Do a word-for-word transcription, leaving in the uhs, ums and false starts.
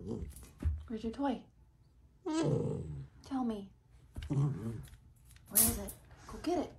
Where's your toy? Tell me. Where is it? Go get it.